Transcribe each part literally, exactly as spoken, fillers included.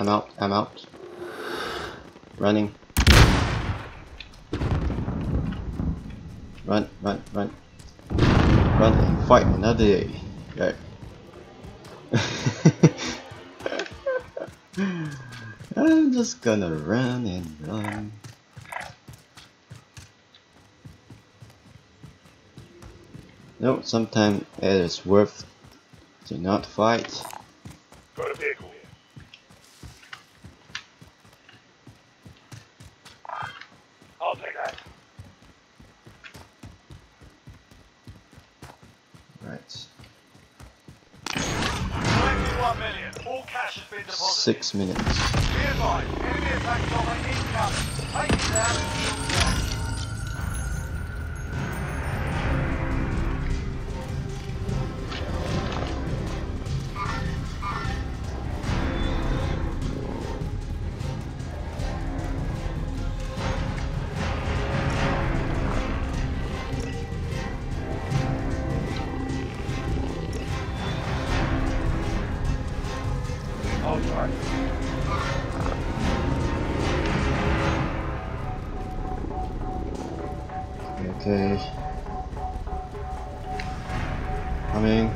I'm out. I'm out. Running. Run, run, run. Run and fight another day. Right. I'm just gonna run and run. No, sometimes it is worth to not fight. Got a vehicle here. I'll take that. Right. twenty-one million. All cash has been deposited. Six minutes. Be advised, enemy attack on incoming. Take it down and shield down. I'll try. Okay. Coming.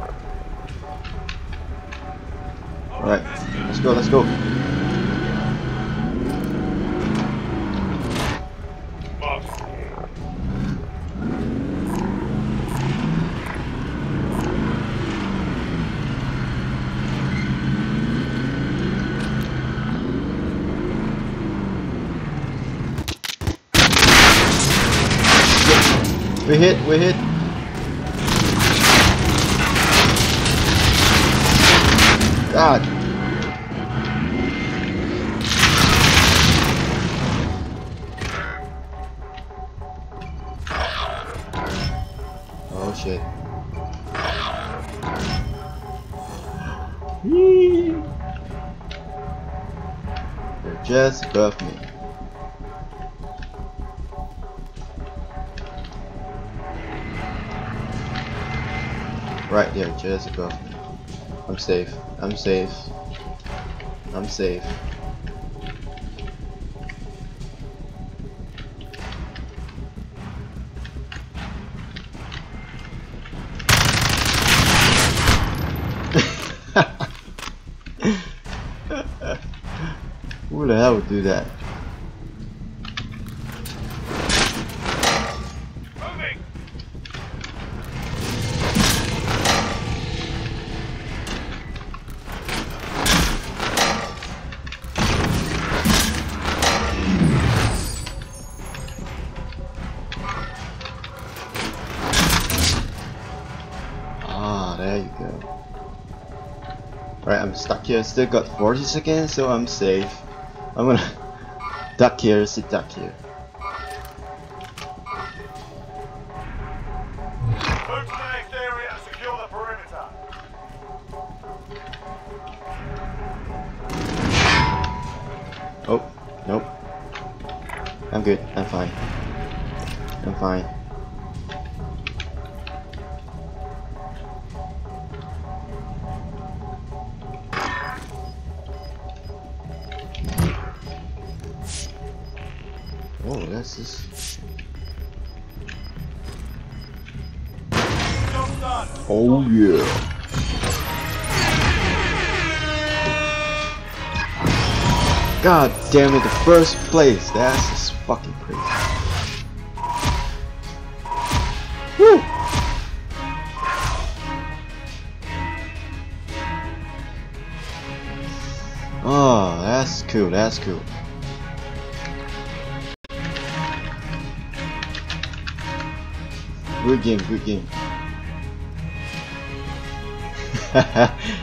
Alright, let's go, let's go. We hit, we hit. God. Oh shit. Whee! They're just above me. Right there, just above me. I'm safe. I'm safe. I'm safe. Who the hell would do that? There you go. Alright, I'm stuck here. Still got forty seconds, so I'm safe. I'm gonna duck here, sit duck here. Move to the next area and secure the perimeter. Oh, nope. I'm good. I'm fine. I'm fine. Oh, that's this. Oh yeah. God damn it, the first place. That's just fucking crazy. Woo! Oh, that's cool, that's cool. Good game, good game.